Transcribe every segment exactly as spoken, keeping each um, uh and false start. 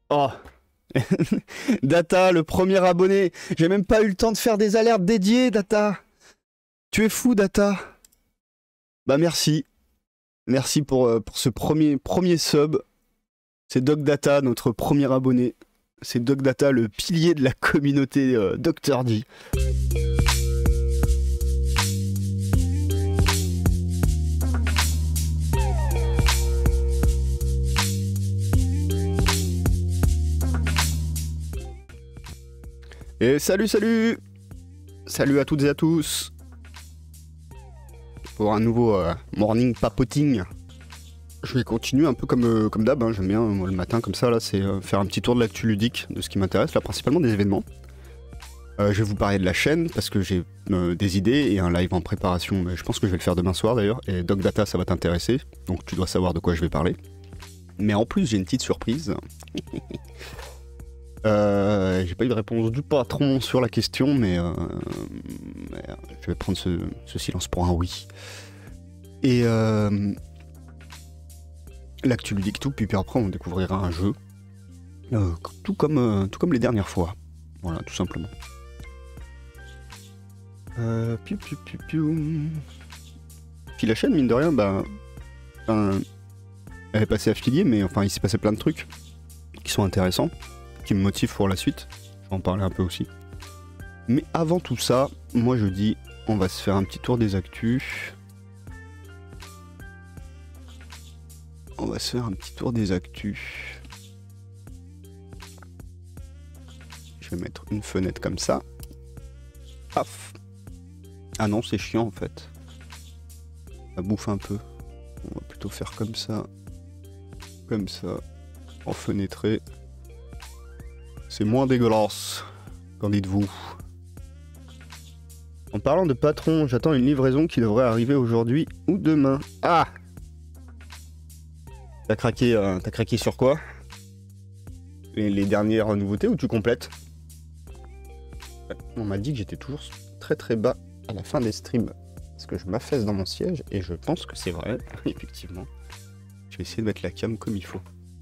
Oh. Data, le premier abonné. J'ai même pas eu le temps de faire des alertes dédiées, Data. Tu es fou, Data. Bah merci. Merci pour, euh, pour ce premier, premier sub. C'est Doc Data, notre premier abonné. C'est Doc Data, le pilier de la communauté euh, docteur D. Et salut, salut. Salut à toutes et à tous. Pour un nouveau euh, morning papoting. Je vais continuer un peu comme, euh, comme d'hab, hein. J'aime bien moi, le matin comme ça, là, c'est euh, faire un petit tour de l'actu ludique, de ce qui m'intéresse, là principalement des événements. Euh, je vais vous parler de la chaîne parce que j'ai euh, des idées et un live en préparation, mais je pense que je vais le faire demain soir d'ailleurs, et Doc Data ça va t'intéresser, donc tu dois savoir de quoi je vais parler. Mais en plus j'ai une petite surprise. euh, j'ai pas eu de réponse du patron sur la question, mais, euh, mais je vais prendre ce, ce silence pour un oui. Et... Euh, l'actu ludique tout, puis après on découvrira un jeu, euh, tout, comme, euh, tout comme les dernières fois. Voilà, tout simplement. Euh, piou, piou, piou, piou. Puis la chaîne, mine de rien, bah, ben, elle est passée affiliée, mais enfin il s'est passé plein de trucs qui sont intéressants, qui me motivent pour la suite. Je vais en parler un peu aussi. Mais avant tout ça, moi je dis, on va se faire un petit tour des actus. On va se faire un petit tour des actus. Je vais mettre une fenêtre comme ça. Paf. Ah non, c'est chiant en fait. Ça bouffe un peu. On va plutôt faire comme ça. Comme ça. En fenêtré. C'est moins dégueulasse. Qu'en dites-vous? En parlant de patron, j'attends une livraison qui devrait arriver aujourd'hui ou demain. Ah! T'as craqué, euh, t'as craqué sur quoi? les, les dernières nouveautés ou tu complètes? On m'a dit que j'étais toujours très très bas à la fin des streams. Parce que je m'affaisse dans mon siège et je pense que c'est vrai, effectivement. Je vais essayer de mettre la cam comme il faut.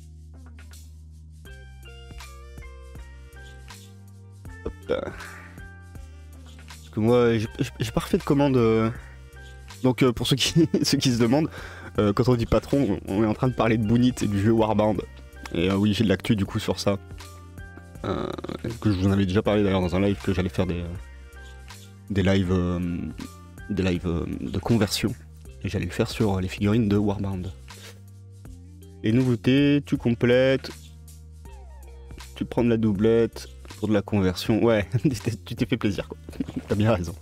Hop là. Parce que moi, j'ai pas refait de commande. Euh... Donc euh, pour ceux qui, ceux qui se demandent, Euh, quand on dit patron, on est en train de parler de Boonit et du jeu Warband. Et euh, oui, j'ai de l'actu du coup sur ça. Euh, que je vous en avais déjà parlé d'ailleurs dans un live, que j'allais faire des, euh, des lives, euh, des lives euh, de conversion. Et j'allais le faire sur les figurines de Warband. Les nouveautés, tu complètes. Tu prends de la doublette pour de la conversion. Ouais, tu t'es fait plaisir quoi. T'as bien raison.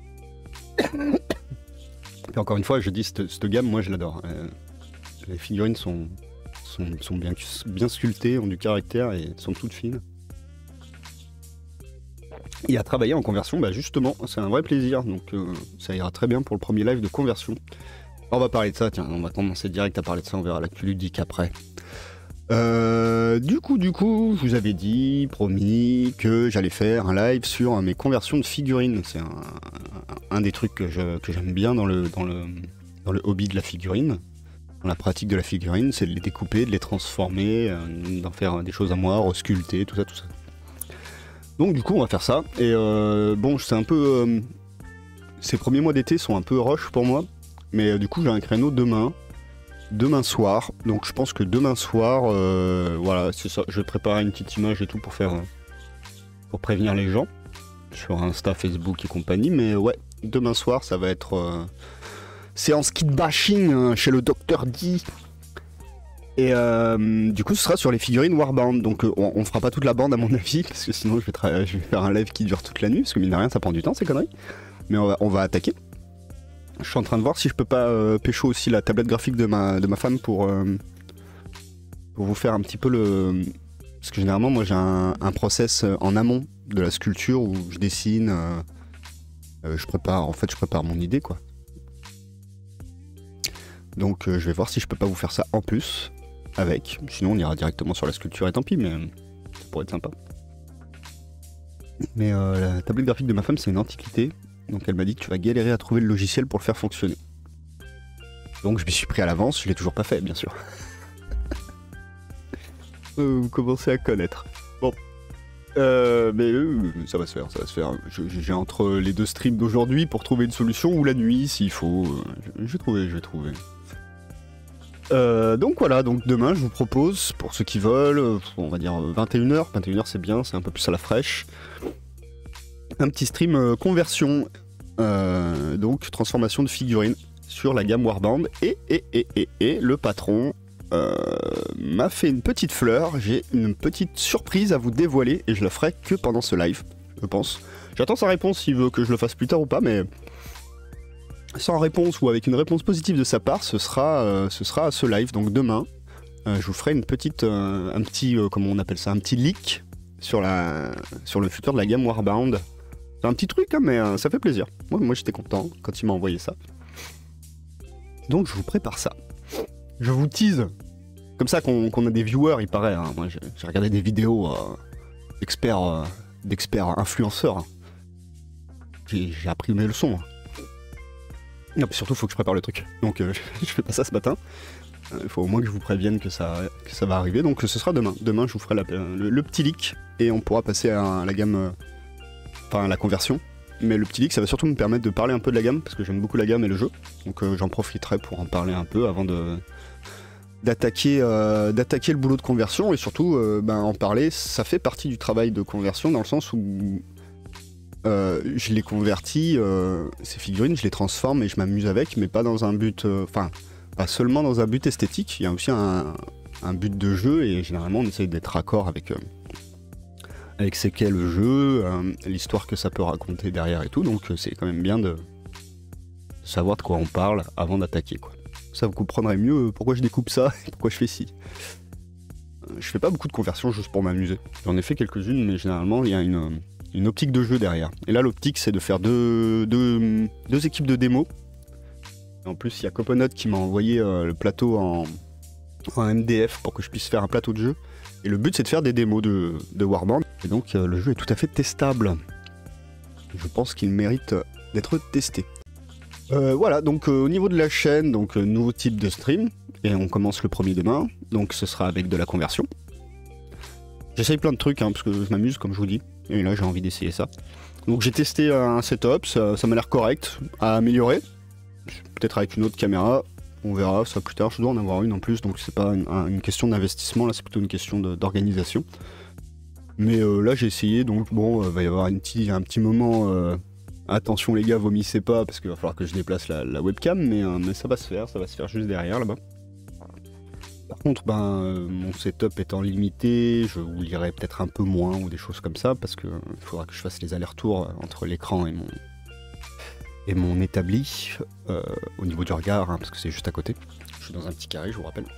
Et encore une fois, je dis, cette, cette gamme, moi je l'adore. Euh, les figurines sont, sont, sont bien, bien sculptées, ont du caractère et sont toutes fines. Et à travailler en conversion, bah justement, c'est un vrai plaisir. Donc euh, ça ira très bien pour le premier live de conversion. Alors, on va parler de ça, tiens, on va commencer direct à parler de ça, on verra l'actu ludique après. Euh, du coup, du coup, je vous avais dit, promis, que j'allais faire un live sur mes conversions de figurines. C'est un, un, un des trucs que je, que j'aime bien dans le, dans, le, dans le hobby de la figurine, dans la pratique de la figurine, c'est de les découper, de les transformer, euh, d'en faire des choses à moi, resculpter, tout ça, tout ça. Donc du coup, on va faire ça. Et euh, bon, c'est un peu... Euh, ces premiers mois d'été sont un peu rush pour moi, mais euh, du coup, j'ai un créneau demain. Demain soir, donc je pense que demain soir, euh, voilà, c'est ça, je vais préparer une petite image et tout pour faire, euh, pour prévenir les gens sur Insta, Facebook et compagnie, mais ouais, demain soir ça va être euh, séance kit bashing hein, chez le docteur D. Et euh, du coup ce sera sur les figurines Warband, donc euh, on, on fera pas toute la bande à mon avis, parce que sinon je vais, je vais faire un live qui dure toute la nuit, parce que mine de rien ça prend du temps ces conneries, mais on va, on va attaquer. Je suis en train de voir si je peux pas euh, pécho aussi la tablette graphique de ma, de ma femme pour, euh, pour vous faire un petit peu le... Parce que généralement moi j'ai un, un process en amont de la sculpture où je dessine, euh, euh, je prépare, en fait je prépare mon idée quoi. Donc euh, je vais voir si je peux pas vous faire ça en plus avec, sinon on ira directement sur la sculpture et tant pis, mais ça pourrait être sympa. Mais euh, la tablette graphique de ma femme c'est une antiquité. Donc elle m'a dit que tu vas galérer à trouver le logiciel pour le faire fonctionner. Donc je m'y suis pris à l'avance, je l'ai toujours pas fait bien sûr. Euh, vous commencez à connaître. Bon. Euh, mais euh, ça va se faire, ça va se faire. J'ai entre les deux streams d'aujourd'hui pour trouver une solution, ou la nuit s'il faut. Je, je vais trouver, je vais trouver. Euh, donc voilà, donc demain je vous propose, pour ceux qui veulent, on va dire vingt et une heures, vingt et une heures c'est bien, c'est un peu plus à la fraîche, un petit stream euh, conversion, euh, donc transformation de figurines sur la gamme Warband, et, et, et, et, et le patron euh, m'a fait une petite fleur, j'ai une petite surprise à vous dévoiler, et je le ferai que pendant ce live, je pense. J'attends sa réponse s'il veut que je le fasse plus tard ou pas, mais... sans réponse ou avec une réponse positive de sa part, ce sera, euh, ce sera ce live. Donc demain, euh, je vous ferai une petite, euh, un petit, euh, comment on appelle ça, un petit leak sur, la, sur le futur de la gamme Warband. C'est un petit truc, hein, mais euh, ça fait plaisir. Moi, moi j'étais content quand il m'a envoyé ça. Donc je vous prépare ça. Je vous tease. Comme ça qu'on qu'on a des viewers, il paraît. Hein. Moi j'ai regardé des vidéos euh, d'experts euh, d'experts influenceurs. J'ai appris mes leçons. Hein. Non, mais surtout, il faut que je prépare le truc. Donc, euh, je fais pas ça ce matin. Il euh, faut au moins que je vous prévienne que ça, que ça va arriver. Donc, ce sera demain. Demain, je vous ferai la, le, le petit leak et on pourra passer à la gamme. Euh, enfin, à la conversion. Mais le petit leak, ça va surtout me permettre de parler un peu de la gamme parce que j'aime beaucoup la gamme et le jeu. Donc, euh, j'en profiterai pour en parler un peu avant de d'attaquer euh, d'attaquer le boulot de conversion et surtout euh, ben, en parler. Ça fait partie du travail de conversion dans le sens où. Euh, je les convertis, euh, ces figurines, je les transforme et je m'amuse avec, mais pas dans un but, enfin, euh, pas seulement dans un but esthétique, il y a aussi un, un but de jeu et généralement on essaye d'être raccord avec, euh, avec ce qu'est le jeu, euh, l'histoire que ça peut raconter derrière et tout, donc euh, c'est quand même bien de savoir de quoi on parle avant d'attaquer, quoi. Ça vous comprendrez mieux pourquoi je découpe ça et pourquoi je fais ci. Euh, je fais pas beaucoup de conversions juste pour m'amuser. J'en ai fait quelques-unes, mais généralement il y a une... une optique de jeu derrière. Et là, l'optique, c'est de faire deux, deux, deux équipes de démo. En plus, il y a Coponut qui m'a envoyé euh, le plateau en, en M D F pour que je puisse faire un plateau de jeu. Et le but, c'est de faire des démos de, de Warband. Et donc, euh, le jeu est tout à fait testable. Je pense qu'il mérite d'être testé. Euh, voilà, donc euh, au niveau de la chaîne, donc euh, nouveau type de stream. Et on commence le premier demain. Donc, ce sera avec de la conversion. J'essaye plein de trucs, hein, parce que je m'amuse, comme je vous dis. Et là, j'ai envie d'essayer ça. Donc, j'ai testé un setup, ça, ça m'a l'air correct, à améliorer. Peut-être avec une autre caméra, on verra ça plus tard. Je dois en avoir une en plus, donc c'est pas une, une question d'investissement, là, c'est plutôt une question d'organisation. Mais euh, là, j'ai essayé, donc bon, il euh, va y avoir une petit, un petit moment. Euh, attention, les gars, vomissez pas, parce qu'il va falloir que je déplace la, la webcam, mais, euh, mais ça va se faire, ça va se faire juste derrière là-bas. Par contre, ben, euh, mon setup étant limité, je vous lirai peut-être un peu moins ou des choses comme ça, parce qu'il faudra que je fasse les allers-retours entre l'écran et mon, et mon établi, euh, au niveau du regard, hein, parce que c'est juste à côté. Je suis dans un petit carré, je vous rappelle.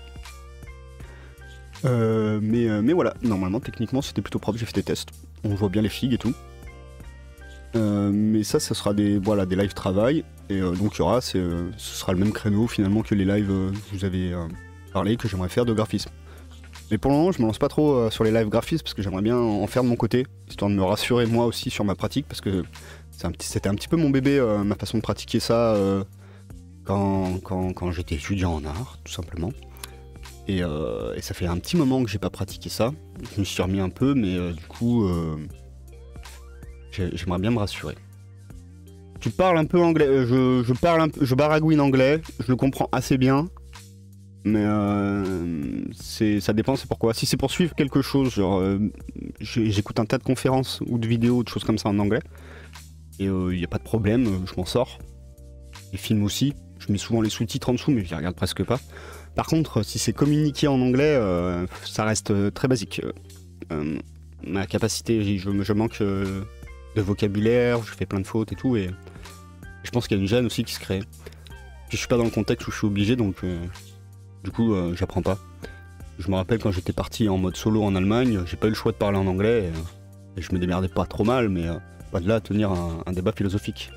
Euh, mais, euh, mais voilà, normalement, techniquement, c'était plutôt propre, j'ai fait des tests. On voit bien les figues et tout. Euh, mais ça, ce sera des, voilà, des live travail, et euh, donc il y aura, euh, ce sera le même créneau finalement que les lives euh, que vous avez... Euh, parler que j'aimerais faire de graphisme. Mais pour le moment, je me lance pas trop euh, sur les live graphismes parce que j'aimerais bien en faire de mon côté, histoire de me rassurer moi aussi sur ma pratique, parce que c'était un, un petit peu mon bébé, euh, ma façon de pratiquer ça euh, quand, quand, quand j'étais étudiant en art, tout simplement. Et, euh, et ça fait un petit moment que j'ai pas pratiqué ça. Je me suis remis un peu, mais euh, du coup, euh, j'aimerais bien me rassurer. Tu parles un peu anglais, euh, je, je parle un peu, je baragouine anglais, je le comprends assez bien. Mais euh, ça dépend, c'est pourquoi. Si c'est pour suivre quelque chose, genre euh, j'écoute un tas de conférences ou de vidéos, de choses comme ça en anglais, et il euh, n'y a pas de problème, je m'en sors. Les films aussi, je mets souvent les sous-titres en dessous, mais je les regarde presque pas. Par contre, si c'est communiqué en anglais, euh, ça reste très basique. Euh, ma capacité, je, je manque euh, de vocabulaire, je fais plein de fautes et tout, et je pense qu'il y a une gêne aussi qui se crée. Je suis pas dans le contexte où je suis obligé, donc... Euh, Du coup, euh, j'apprends pas. Je me rappelle quand j'étais parti en mode solo en Allemagne, j'ai pas eu le choix de parler en anglais, et, et je me démerdais pas trop mal, mais euh, pas de là à tenir un, un débat philosophique.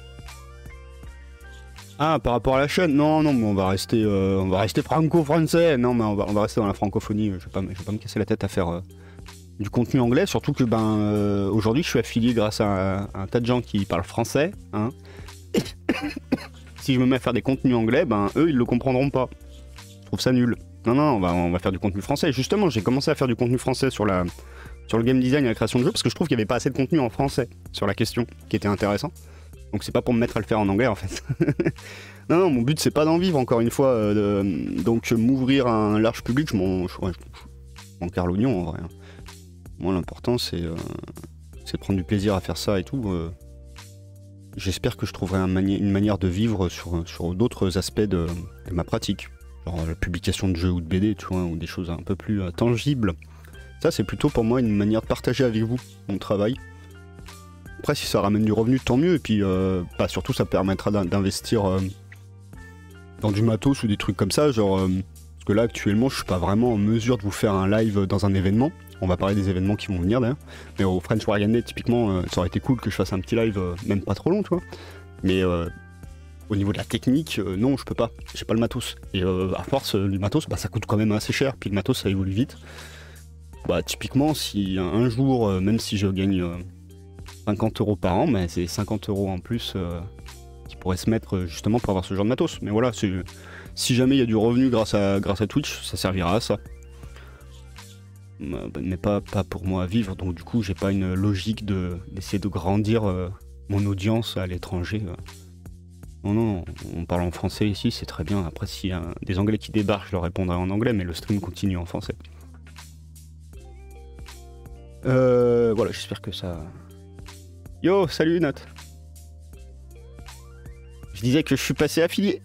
Ah, par rapport à la chaîne, non, non, mais on va rester, euh, on va rester franco-français. Non, mais on va, on va rester dans la francophonie. Je vais pas, je vais pas me casser la tête à faire euh, du contenu anglais, surtout que ben euh, aujourd'hui, je suis affilié grâce à un, à un tas de gens qui parlent français. Hein. Si je me mets à faire des contenus anglais, ben eux, ils le comprendront pas. Je trouve ça nul. Non, non, on va, on va faire du contenu français. Justement, j'ai commencé à faire du contenu français sur, la, sur le game design et la création de jeux parce que je trouve qu'il n'y avait pas assez de contenu en français sur la question qui était intéressant. Donc c'est pas pour me mettre à le faire en anglais en fait. non, non, mon but c'est pas d'en vivre encore une fois. Euh, de, donc m'ouvrir à un large public, je m'en, je, je, je m'en carre l'oignon en vrai. Moi l'important c'est, euh, c'est de prendre du plaisir à faire ça et tout. Euh, J'espère que je trouverai un mani- une manière de vivre sur, sur d'autres aspects de, de ma pratique. Genre la publication de jeux ou de B D, tu vois, ou des choses un peu plus euh, tangibles. Ça, c'est plutôt pour moi une manière de partager avec vous mon travail. Après, si ça ramène du revenu, tant mieux. Et puis, euh, bah, surtout, ça permettra d'in- d'investir euh, dans du matos ou des trucs comme ça. Genre, euh, parce que là, actuellement, je suis pas vraiment en mesure de vous faire un live dans un événement. On va parler des événements qui vont venir d'ailleurs. Mais au French Wargame Day, typiquement, euh, ça aurait été cool que je fasse un petit live, euh, même pas trop long, tu vois. Mais euh, au niveau de la technique, euh, non, je peux pas. J'ai pas le matos. Et euh, à force, euh, le matos, bah, ça coûte quand même assez cher. Puis le matos, ça évolue vite. Bah, typiquement, si un, un jour, euh, même si je gagne euh, cinquante euros par an, bah, c'est cinquante euros en plus euh, qui pourraient se mettre euh, justement pour avoir ce genre de matos. Mais voilà, c'est, si jamais il y a du revenu grâce à, grâce à Twitch, ça servira à ça. Mais pas, pas pour moi à vivre, donc du coup j'ai pas une logique de, d'essayer de grandir euh, mon audience à l'étranger. euh. Non, non, on parle en français ici, c'est très bien. Après, s'il y a des anglais qui débarquent, je leur répondrai en anglais, mais le stream continue en français. Euh, voilà, j'espère que ça... Yo, salut Nat. Je disais que je suis passé affilié.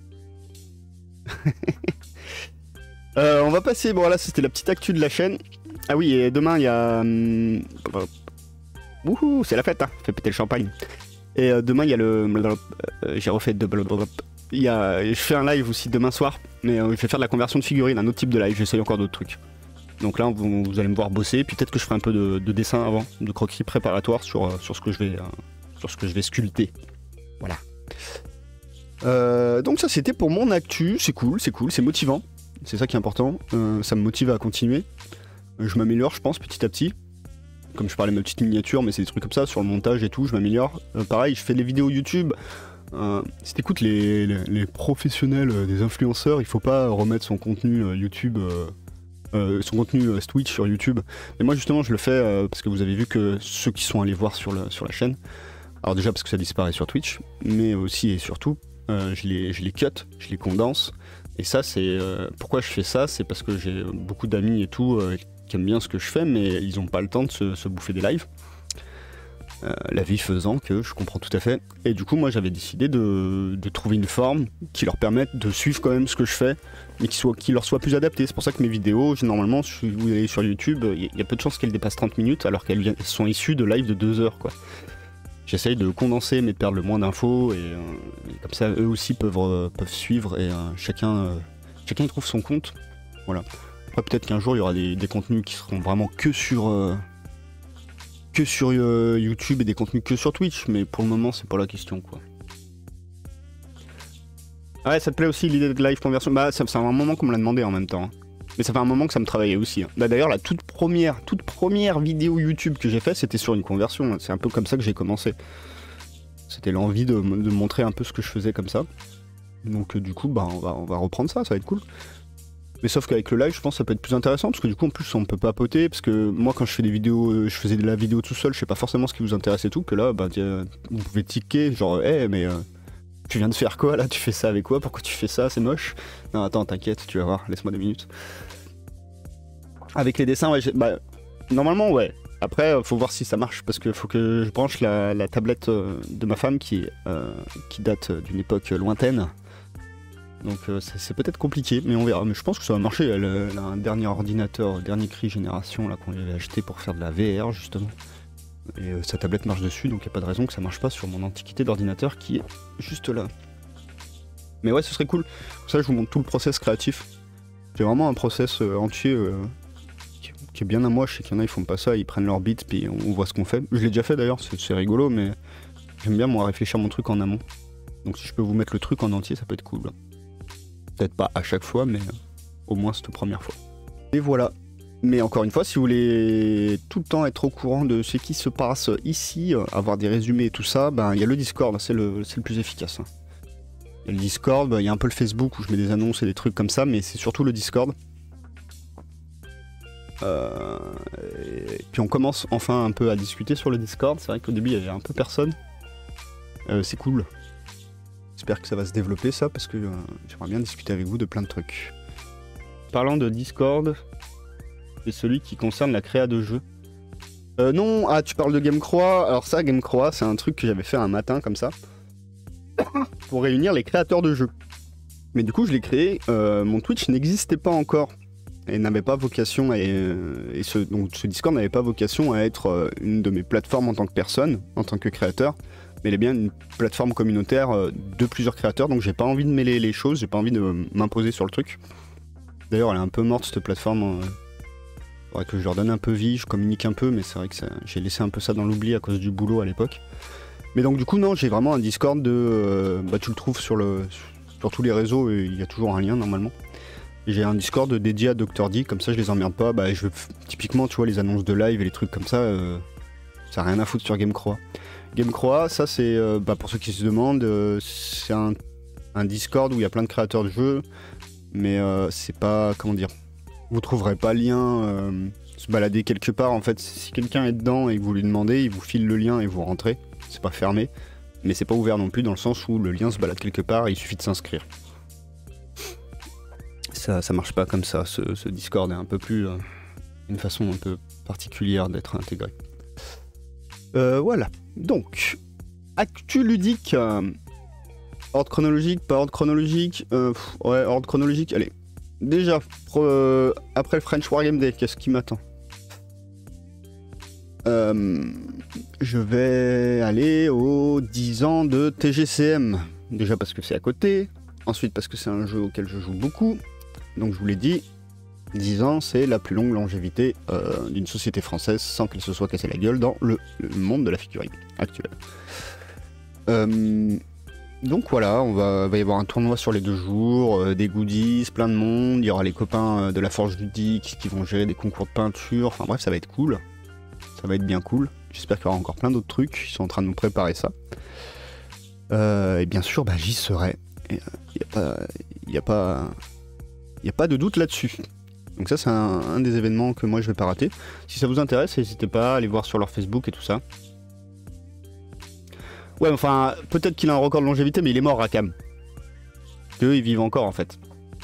Euh, on va passer, bon là c'était la petite actu de la chaîne. Ah oui, et demain il y a... Hum, Wouhou, c'est la fête, hein, fait péter le champagne. Et euh, demain il y a le... Euh, j'ai refait de... Il y a... Je fais un live aussi demain soir, mais euh, je vais faire de la conversion de figurines, un autre type de live, j'essaye encore d'autres trucs. Donc là vous, vous allez me voir bosser, puis peut-être que je ferai un peu de, de dessin avant, de croquis préparatoires sur, euh, sur, ce que je vais, euh, sur ce que je vais sculpter. Voilà. Euh, donc ça c'était pour mon actu, c'est cool, c'est cool, c'est motivant. C'est ça qui est important, euh, ça me motive à continuer. Je m'améliore, je pense, petit à petit. Comme je parlais de ma petite miniature, mais c'est des trucs comme ça, sur le montage et tout, je m'améliore. Euh, pareil, je fais des vidéos YouTube. Euh, si t'écoutes les, les, les professionnels euh, des influenceurs, il faut pas remettre son contenu euh, YouTube, euh, euh, son contenu euh, Twitch sur YouTube. Et moi justement, je le fais euh, parce que vous avez vu que ceux qui sont allés voir sur, le, sur la chaîne, alors déjà parce que ça disparaît sur Twitch, mais aussi et surtout, euh, je, les, je les cut, je les condense. Et ça, c'est euh, pourquoi je fais ça, c'est parce que j'ai beaucoup d'amis et tout euh, qui aiment bien ce que je fais, mais ils n'ont pas le temps de se, se bouffer des lives. Euh, la vie faisant que je comprends tout à fait. Et du coup, moi, j'avais décidé de, de trouver une forme qui leur permette de suivre quand même ce que je fais, mais qui, soit, qui leur soit plus adaptée. C'est pour ça que mes vidéos, normalement, si vous allez sur YouTube, il y, y a peu de chances qu'elles dépassent trente minutes, alors qu'elles viennent- sont issues de lives de deux heures, quoi. J'essaye de condenser mais de perdre le moins d'infos et, euh, et comme ça eux aussi peuvent, euh, peuvent suivre et euh, chacun, euh, chacun y trouve son compte. Voilà. Après peut-être qu'un jour il y aura des, des contenus qui seront vraiment que sur, euh, que sur euh, YouTube et des contenus que sur Twitch, mais pour le moment c'est pas la question quoi. Ah ouais, ça te plaît aussi l'idée de live conversion? Bah ça fait un moment qu'on me l'a demandé en même temps. Hein. Mais ça fait un moment que ça me travaillait aussi. Hein. Bah, d'ailleurs, la toute première, toute première vidéo YouTube que j'ai faite, c'était sur une conversion. C'est un peu comme ça que j'ai commencé. C'était l'envie de, de montrer un peu ce que je faisais comme ça. Donc euh, du coup, bah, on, va, on va reprendre ça, ça va être cool. Mais sauf qu'avec le live, je pense que ça peut être plus intéressant, parce que du coup, en plus, on peut papoter, parce que moi, quand je fais des vidéos, euh, je faisais de la vidéo tout seul, je sais pas forcément ce qui vous intéresse et tout, que là, bah, tiens, vous pouvez ticker, genre, hé, hey, mais... Euh, tu viens de faire quoi là? Tu fais ça avec quoi? Pourquoi tu fais ça? C'est moche. Non, attends, t'inquiète, tu vas voir, laisse-moi deux minutes. Avec les dessins, ouais, bah, normalement, ouais. Après, faut voir si ça marche, parce qu'il faut que je branche la, la tablette de ma femme qui, euh, qui date d'une époque lointaine. Donc euh, c'est peut-être compliqué, mais on verra. Mais je pense que ça va marcher. Elle, elle a un dernier ordinateur, dernier cri génération là qu'on lui avait acheté pour faire de la V R justement. Et euh, sa tablette marche dessus, donc il n'y a pas de raison que ça marche pas sur mon antiquité d'ordinateur qui est juste là. Mais ouais, ce serait cool. Comme ça, je vous montre tout le process créatif. J'ai vraiment un process euh, entier euh, qui, qui est bien à moi. Je sais qu'il y en a, ils font pas ça, ils prennent leur beat, puis on, on voit ce qu'on fait. Je l'ai déjà fait d'ailleurs, c'est rigolo, mais j'aime bien moi réfléchir mon truc en amont. Donc si je peux vous mettre le truc en entier, ça peut être cool. Peut-être pas à chaque fois, mais au moins cette première fois. Et voilà. Mais encore une fois, si vous voulez tout le temps être au courant de ce qui se passe ici, avoir des résumés et tout ça, ben il y a le Discord, c'est le, le plus efficace. Il y a le Discord, il y a un peu le Facebook où je mets des annonces et des trucs comme ça, mais c'est surtout le Discord. Euh, et puis on commence enfin un peu à discuter sur le Discord. C'est vrai qu'au début il y avait un peu personne. Euh, c'est cool. J'espère que ça va se développer ça, parce que euh, j'aimerais bien discuter avec vous de plein de trucs. Parlant de Discord, c'est celui qui concerne la créa de jeux. Euh, non, ah tu parles de Gamecroix. Alors ça, Gamecroix, c'est un truc que j'avais fait un matin comme ça. Pour réunir les créateurs de jeux. Mais du coup je l'ai créé, euh, mon Twitch n'existait pas encore et n'avait pas vocation à, euh, et ce, donc ce Discord n'avait pas vocation à être euh, une de mes plateformes en tant que personne, en tant que créateur, mais il est bien une plateforme communautaire euh, de plusieurs créateurs, donc j'ai pas envie de mêler les choses, j'ai pas envie de m'imposer sur le truc. D'ailleurs elle est un peu morte cette plateforme, euh, faudrait que je leur donne un peu vie, je communique un peu, mais c'est vrai que j'ai laissé un peu ça dans l'oubli à cause du boulot à l'époque. Mais donc du coup non, j'ai vraiment un Discord de... Euh, bah tu le trouves sur, le, sur tous les réseaux, et il y a toujours un lien normalement. J'ai un Discord dédié à docteur D, comme ça je les emmerde pas. Bah, je, typiquement tu vois les annonces de live et les trucs comme ça, euh, ça n'a rien à foutre sur Gamecroix. Gamecroix, ça c'est, euh, bah, pour ceux qui se demandent, euh, c'est un, un Discord où il y a plein de créateurs de jeux, mais euh, c'est pas, comment dire, vous trouverez pas le lien, euh, se balader quelque part. En fait, si quelqu'un est dedans et que vous lui demandez, il vous file le lien et vous rentrez. C'est pas fermé, mais c'est pas ouvert non plus dans le sens où le lien se balade quelque part et il suffit de s'inscrire. Ça, ça marche pas comme ça, ce, ce Discord est un peu plus... Euh, une façon un peu particulière d'être intégré. Euh, voilà, donc, actu ludique, euh, ordre chronologique, pas ordre chronologique, euh, pff, ouais, ordre chronologique, allez. Déjà, euh, après le French Wargame Day, qu'est-ce qui m'attend? Euh, je vais aller aux dix ans de T G C M. Déjà parce que c'est à côté, ensuite parce que c'est un jeu auquel je joue beaucoup. Donc je vous l'ai dit, dix ans c'est la plus longue longévité euh, d'une société française sans qu'elle se soit cassée la gueule dans le, le monde de la figurine actuelle. Euh, donc voilà, on va, va y avoir un tournoi sur les deux jours, euh, des goodies, plein de monde, il y aura les copains de la Forge Ludique qui vont gérer des concours de peinture, enfin bref ça va être cool. Ça va être bien cool. J'espère qu'il y aura encore plein d'autres trucs. Ils sont en train de nous préparer ça. Euh, et bien sûr, bah, j'y serai. Il n'y a pas, y a pas, y a pas de doute là-dessus. Donc ça, c'est un, un des événements que moi je vais pas rater. Si ça vous intéresse, n'hésitez pas à aller voir sur leur Facebook et tout ça. Ouais, enfin, peut-être qu'il a un record de longévité, mais il est mort, Rakam. Eux, ils vivent encore en fait.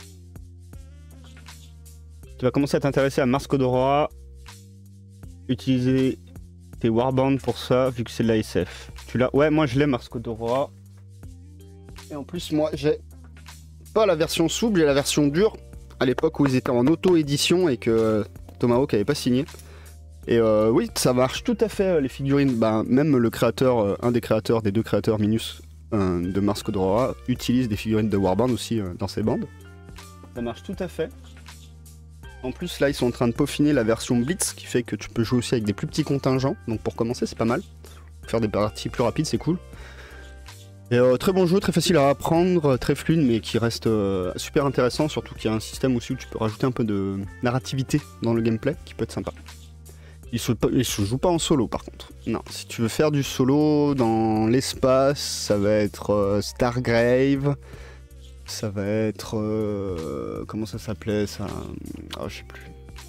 Tu vas commencer à t'intéresser à Mars Code Aurora. Utiliser tes warbands pour ça, vu que c'est de la S F. Tu l'as? Ouais, moi je l'ai, Mars Code Aurora. Et en plus, moi j'ai pas la version souple, j'ai la version dure. À l'époque où ils étaient en auto-édition et que Tomahawk avait pas signé. Et euh, oui, ça marche tout à fait, les figurines. Bah, même le créateur, euh, un des créateurs, des deux créateurs Minus euh, de Mars Code Aurora, utilise des figurines de warband aussi euh, dans ses bandes. Ça marche tout à fait. En plus, là, ils sont en train de peaufiner la version Blitz, qui fait que tu peux jouer aussi avec des plus petits contingents. Donc pour commencer, c'est pas mal. Faire des parties plus rapides, c'est cool. Et euh, très bon jeu, très facile à apprendre, très fluide, mais qui reste euh, super intéressant. Surtout qu'il y a un système aussi où tu peux rajouter un peu de narrativité dans le gameplay, qui peut être sympa. Il se, il se joue pas en solo, par contre. Non, si tu veux faire du solo dans l'espace, ça va être euh, Stargrave. Ça va être... Euh, comment ça s'appelait ça? Oh, je sais plus.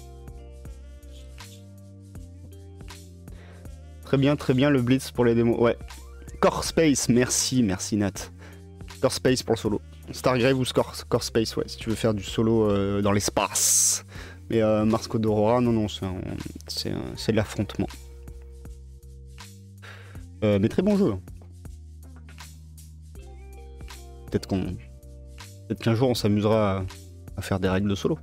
Très bien, très bien le Blitz pour les démos. Ouais. Core Space, merci, merci Nat. Core Space pour le solo. Stargrave ou Core, Core Space, ouais, si tu veux faire du solo euh, dans l'espace. Mais euh, Mars Code Aurora, non, non, c'est de l'affrontement. Euh, mais très bon jeu. Peut-être qu'on... Peut-être qu'un jour on s'amusera à, à faire des règles de solo.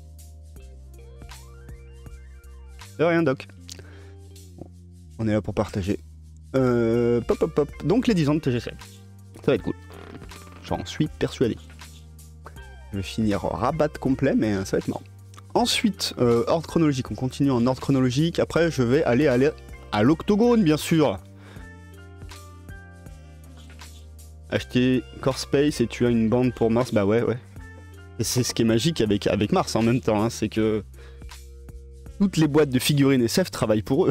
De rien, Doc. Bon, on est là pour partager. Euh, pop, pop, pop. Donc les dix ans de T G C. Ça va être cool. J'en suis persuadé. Je vais finir rabat complet, mais ça va être marrant. Ensuite, euh, ordre chronologique. On continue en ordre chronologique. Après, je vais aller, aller à l'Octogone, bien sûr. Acheter Core Space et tu as une bande pour Mars, bah ouais, ouais. Et c'est ce qui est magique avec, avec Mars en même temps, hein, c'est que toutes les boîtes de figurines S F travaillent pour eux.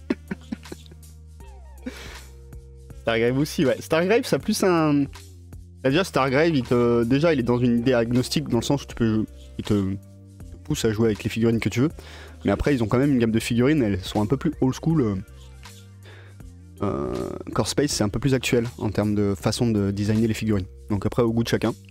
Stargrave aussi, ouais. Stargrave, ça a plus un, Déjà, Stargrave, il te... déjà, il est dans une idée agnostique dans le sens où tu peux... il te... te pousse à jouer avec les figurines que tu veux. Mais après, ils ont quand même une gamme de figurines, elles sont un peu plus old school. Euh... Euh... Core Space, c'est un peu plus actuel en termes de façon de designer les figurines. Donc après, au goût de chacun.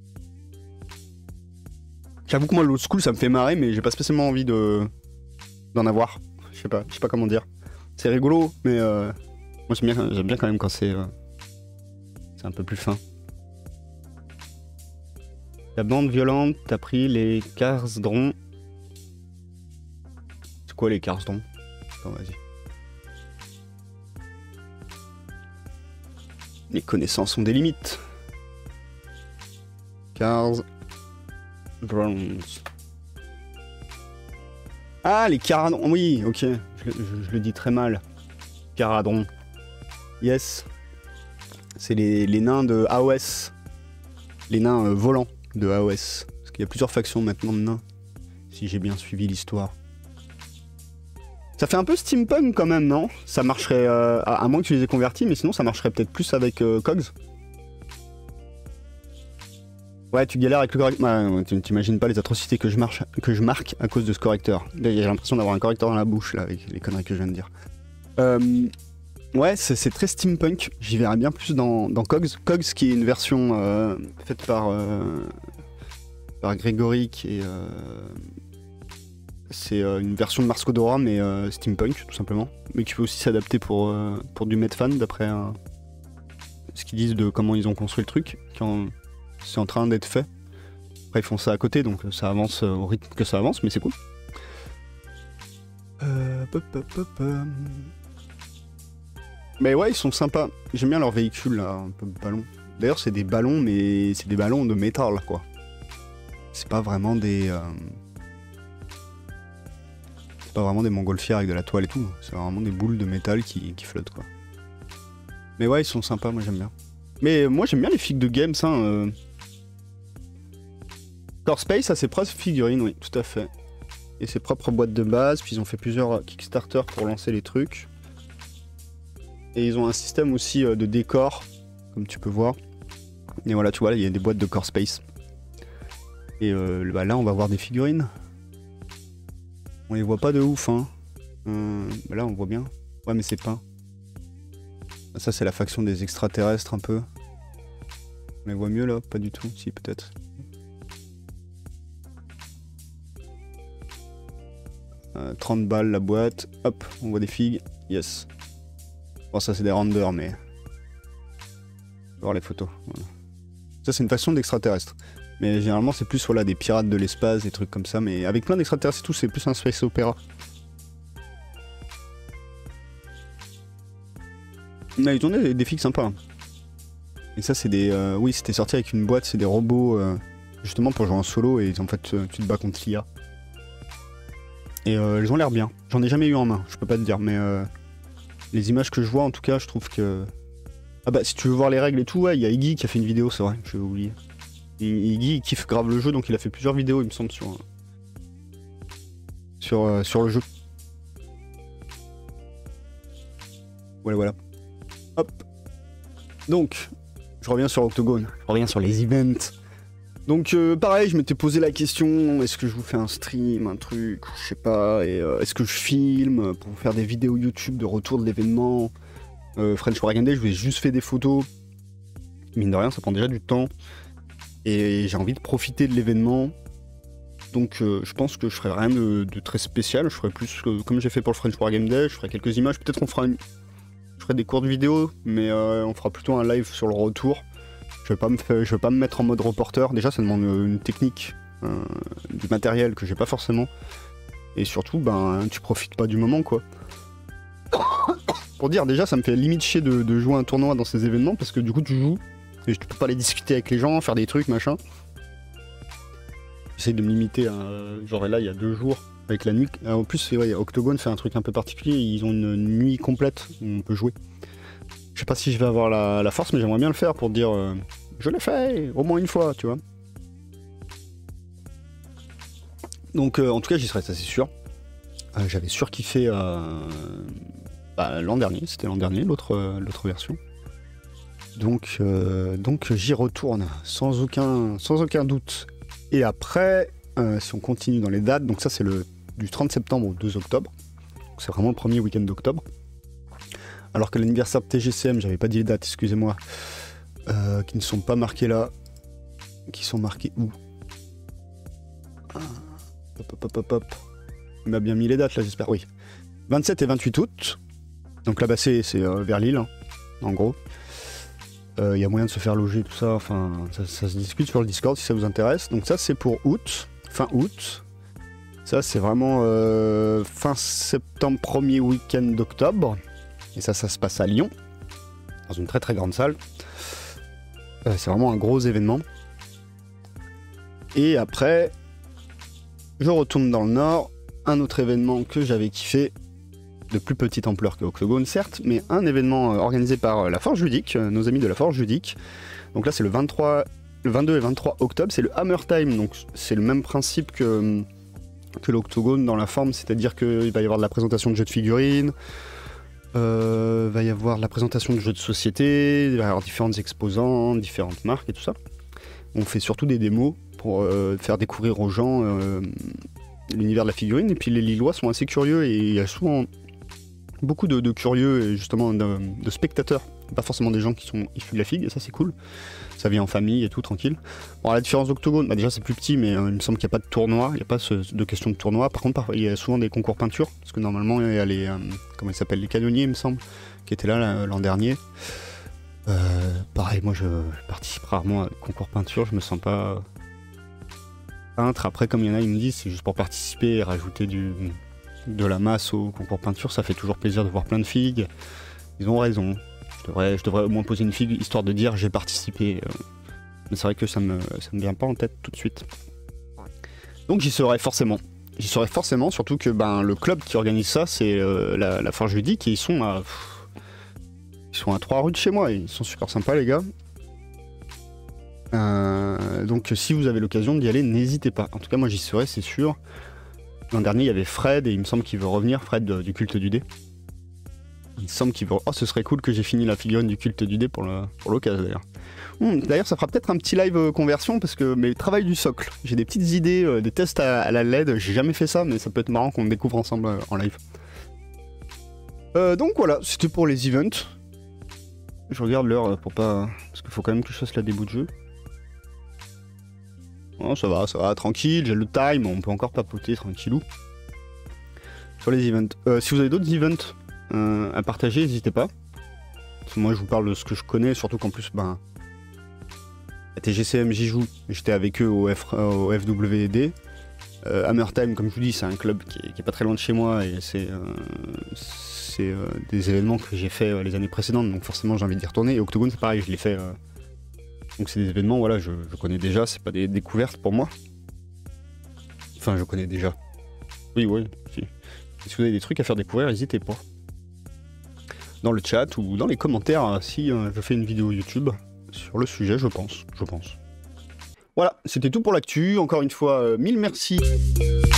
J'avoue que moi, l'old school, ça me fait marrer, mais j'ai pas spécialement envie de d'en avoir. Je sais pas, je sais pas comment dire. C'est rigolo, mais euh... moi, j'aime bien, j'aime bien quand même quand c'est euh... c'est un peu plus fin. La bande violente, t'as pris les Carsdrons. C'est quoi les Carsdrons? Attends, vas-y. Les connaissances ont des limites. Cars... Bronze. Ah, les Caradrons. Oui, ok. Je, je, je le dis très mal. Caradrons. Yes. C'est les, les nains de A O S. Les nains euh, volants de A O S. Parce qu'il y a plusieurs factions maintenant de nains. Si j'ai bien suivi l'histoire. Ça fait un peu steampunk quand même, non? Ça marcherait... Euh, à, à moins que tu les aies convertis, mais sinon ça marcherait peut-être plus avec euh, Cogs. Ouais, tu galères avec le correcteur. Ouais, tu t'imagines pas les atrocités que je, marche, que je marque à cause de ce correcteur. J'ai l'impression d'avoir un correcteur dans la bouche, là, avec les conneries que je viens de dire. Euh, ouais, c'est très steampunk. J'y verrais bien plus dans, dans Cogs. Cogs, qui est une version euh, faite par, euh, par Grégory, qui est... Euh, c'est euh, une version de Mars Codora, mais euh, steampunk, tout simplement. Mais qui peut aussi s'adapter pour, euh, pour du Medfan, d'après euh, ce qu'ils disent de comment ils ont construit le truc. Quand c'est en train d'être fait. Après, ils font ça à côté, donc ça avance euh, au rythme que ça avance, mais c'est cool. Euh, pop, pop, pop, pop. Mais ouais, ils sont sympas. J'aime bien leur véhicule, là, un peu ballon. D'ailleurs, c'est des ballons, mais c'est des ballons de métal, quoi. C'est pas vraiment des... Euh... C'est pas vraiment des montgolfières avec de la toile et tout. C'est vraiment des boules de métal qui, qui flottent, quoi. Mais ouais, ils sont sympas, moi j'aime bien. Mais moi j'aime bien les figues de games, hein. Euh... Core Space a ses propres figurines, oui, tout à fait. Et ses propres boîtes de base, puis ils ont fait plusieurs Kickstarter pour lancer les trucs. Et ils ont un système aussi de décor, comme tu peux voir. Et voilà, tu vois, là, il y a des boîtes de Core Space. Et euh, bah, là, on va voir des figurines. On les voit pas de ouf, hein. Euh, bah là, on voit bien. Ouais, mais c'est pas. Ça, c'est la faction des extraterrestres, un peu. On les voit mieux, là? Pas du tout. Si, peut-être. Euh, trente balles la boîte. Hop, on voit des figues. Yes. Bon, ça, c'est des renders, mais... On va voir les photos. Voilà. Ça, c'est une faction d'extraterrestres. Mais généralement, c'est plus voilà, des pirates de l'espace, des trucs comme ça. Mais avec plein d'extraterrestres et tout, c'est plus un space opéra. Là, ils ont des, des figues sympas. Hein. Et ça, c'est des... Euh, oui, c'était sorti avec une boîte, c'est des robots, euh, justement pour jouer en solo, et en fait, tu te bats contre l'I A. Et euh, elles ont l'air bien. J'en ai jamais eu en main, je peux pas te dire, mais... Euh, les images que je vois, en tout cas, je trouve que... Ah bah, si tu veux voir les règles et tout, ouais, il y a Iggy qui a fait une vidéo, c'est vrai, je vais oublier. Iggy, il kiffe grave le jeu, donc il a fait plusieurs vidéos, il me semble, sur... Sur, euh, sur le jeu. Voilà, voilà. Hop. Donc, je reviens sur Octogone, je reviens sur les events. Donc, euh, pareil, je m'étais posé la question, est-ce que je vous fais un stream, un truc, je sais pas, et euh, est-ce que je filme pour vous faire des vidéos YouTube de retour de l'événement. euh, French War Game Day, je vous ai juste fait des photos. Mine de rien, ça prend déjà du temps. Et j'ai envie de profiter de l'événement. Donc, euh, je pense que je ferai rien de, de très spécial. Je ferai plus, euh, comme j'ai fait pour le French War Game Day, je ferai quelques images. Peut-être qu'on fera une... Je ferai des courtes vidéos, mais euh, on fera plutôt un live sur le retour. Je vais pas me, faire, je vais pas me mettre en mode reporter. Déjà, ça demande une technique, euh, du matériel que j'ai pas forcément. Et surtout, ben, tu profites pas du moment, quoi. Pour dire, déjà, ça me fait limite chier de, de jouer un tournoi dans ces événements, parce que du coup, tu joues, et tu peux pas aller discuter avec les gens, faire des trucs, machin. J'essaie de me limiter à... Genre là, il y a deux jours, avec la nuit. En plus, ouais, Octogone fait un truc un peu particulier, ils ont une nuit complète où on peut jouer. Je sais pas si je vais avoir la, la force, mais j'aimerais bien le faire pour dire euh, je l'ai fait, au moins une fois, tu vois. Donc, euh, en tout cas, j'y serai, ça c'est sûr. Euh, J'avais surkiffé euh, bah, l'an dernier, c'était l'an dernier, l'autre euh, l'autre version. Donc, euh, donc j'y retourne sans aucun, sans aucun doute. Et après, euh, si on continue dans les dates, donc ça c'est le du trente septembre au deux octobre. C'est vraiment le premier week-end d'octobre. Alors que l'anniversaire de T G C M, j'avais pas dit les dates, excusez-moi, euh, qui ne sont pas marquées là. Qui sont marquées où? ah, Hop, hop, hop, hop, hop. On a bien mis les dates là, j'espère. Oui. vingt-sept et vingt-huit août. Donc là-bas, c'est euh, vers Lille, hein, en gros. Il euh, y a moyen de se faire loger, tout ça. Enfin, ça, ça se discute sur le Discord si ça vous intéresse. Donc ça, c'est pour août, fin août. Ça, c'est vraiment euh, fin septembre, premier week-end d'octobre. Et ça, ça se passe à Lyon, dans une très très grande salle. Euh, c'est vraiment un gros événement. Et après, je retourne dans le Nord. Un autre événement que j'avais kiffé, de plus petite ampleur que Octogone, certes, mais un événement euh, organisé par euh, la Forge Ludique, euh, nos amis de la Forge Ludique. Donc là, c'est le vingt-trois, le vingt-deux et vingt-trois octobre, c'est le Hammer Time. Donc c'est le même principe que, que l'Octogone dans la forme, c'est-à-dire qu'il va y avoir de la présentation de jeux de figurines, euh, va y avoir de la présentation de jeux de société, il va y avoir différentes exposants, différentes marques et tout ça. On fait surtout des démos pour euh, faire découvrir aux gens euh, l'univers de la figurine. Et puis les Lillois sont assez curieux et il y a souvent beaucoup de, de curieux et justement de, de spectateurs, pas forcément des gens qui sont issus de la figue, et ça c'est cool. Ça vient en famille et tout, tranquille. Bon, à la différence d'Octogone, bah déjà c'est plus petit, mais euh, il me semble qu'il n'y a pas de tournoi, il n'y a pas ce, de question de tournoi. Par contre, parfois, il y a souvent des concours peinture, parce que normalement il y a les, euh, comment ils s'appellent, les canonniers, il me semble, qui étaient là l'an dernier. Euh, pareil, moi je, je participe rarement à concours peinture, je me sens pas peintre. Après, comme il y en a, ils me disent c'est juste pour participer et rajouter du, de la masse au concours peinture, ça fait toujours plaisir de voir plein de figues. Ils ont raison. Je devrais, je devrais au moins poser une figue histoire de dire j'ai participé. Mais c'est vrai que ça me, ça me vient pas en tête tout de suite. Donc j'y serai forcément. J'y serai forcément, surtout que ben, le club qui organise ça, c'est euh, la, la Forge Ludique, et ils sont à. Ils sont à trois rues de chez moi, et ils sont super sympas les gars. Euh, donc si vous avez l'occasion d'y aller, n'hésitez pas. En tout cas moi j'y serai, c'est sûr. L'an dernier il y avait Fred, et il me semble qu'il veut revenir, Fred de, du culte du dé. Il me semble qu'il veut... Oh, ce serait cool que j'ai fini la figurine du culte du dé pour l'occasion d'ailleurs. Hum, d'ailleurs ça fera peut-être un petit live euh, conversion, parce que mais travail du socle. J'ai des petites idées, euh, des tests à, à la L E D, j'ai jamais fait ça, mais ça peut être marrant qu'on découvre ensemble euh, en live. Euh, donc voilà, c'était pour les events. Je regarde l'heure pour pas... Parce qu'il faut quand même que je fasse la début de jeu. Oh, ça va, ça va, tranquille, j'ai le time, on peut encore papoter tranquillou. Sur les events. Euh, si vous avez d'autres events euh, à partager, n'hésitez pas. Parce que moi je vous parle de ce que je connais, surtout qu'en plus, ben... à T G C M j'y joue, j'étais avec eux au, F... au F W D. Euh, Hammer Time, comme je vous dis, c'est un club qui est, qui est pas très loin de chez moi, et c'est euh, c'est euh, des événements que j'ai fait euh, les années précédentes, donc forcément j'ai envie d'y retourner. Et Octogone c'est pareil, je l'ai fait... Euh... Donc c'est des événements, voilà, je, je connais déjà, c'est pas des découvertes pour moi. Enfin, je connais déjà. Oui, oui, si. Si vous avez des trucs à faire découvrir, n'hésitez pas. Dans le chat ou dans les commentaires, si euh, je fais une vidéo YouTube sur le sujet, je pense, je pense. Voilà, c'était tout pour l'actu. Encore une fois, euh, mille merci